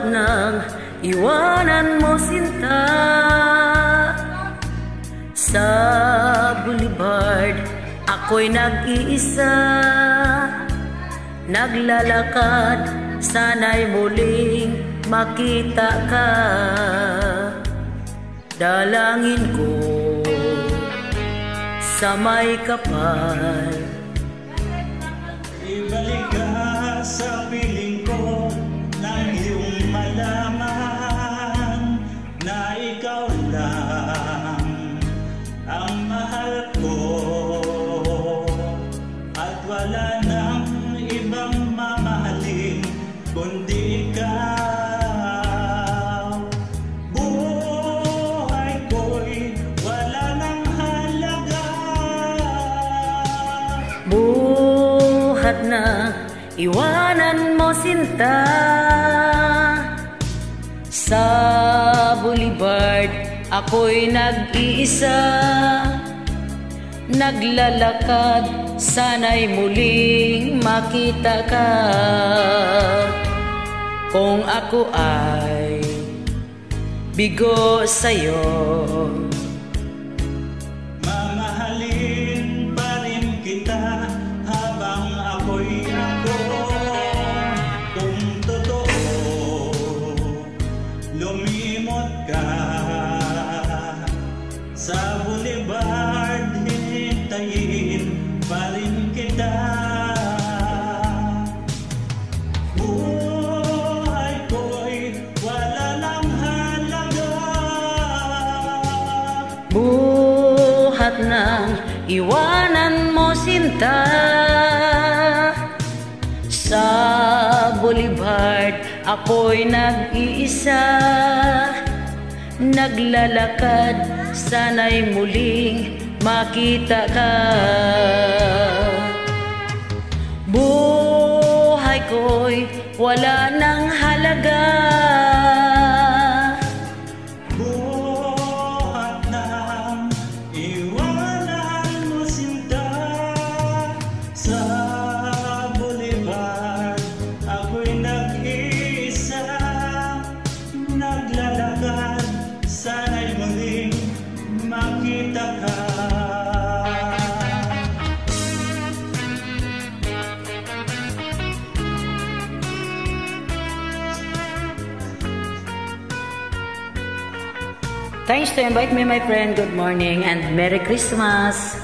nang iwanan mo sinta. Sa boulevard ako'y nag-iisa, naglalakad, sana'y muling makita ka. Dalangin ko sa may kapal, ibalik ka sa piling ko nang iyong malaman na ikaw lang ang mahal ko at wala nang ibang mamahalin kundi ikaw. Buhay ko'y wala nang halaga, buhat na iwanan mo sinta. Sa boulevard ako'y nag-iisa, naglalakad, sana'y muling makita ka. Kung ako ay bigo sa'yo, mamahalin pa rin kita habang ako'y ako. Kung totoo, lumimot ka sa boulevard, hintayin pa rin kita. Buhay ko'y wala nang halaga, buhat nang iwanan mo sinta. Sa boulevard ako'y nag-iisa, naglalakad, sana'y muling makita ka. Buhay ko'y wala nang halaga, buhat nang iwanan mo sinta. Sa boulevard ako'y nag-iisa, naglalakad, sana'y muling makita ka. Thanks to invite me, my friend. Good morning and Merry Christmas.